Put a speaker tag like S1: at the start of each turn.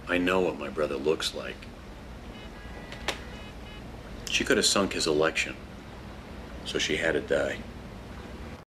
S1: I know what my brother looks like. She could have sunk his election, so she had to die.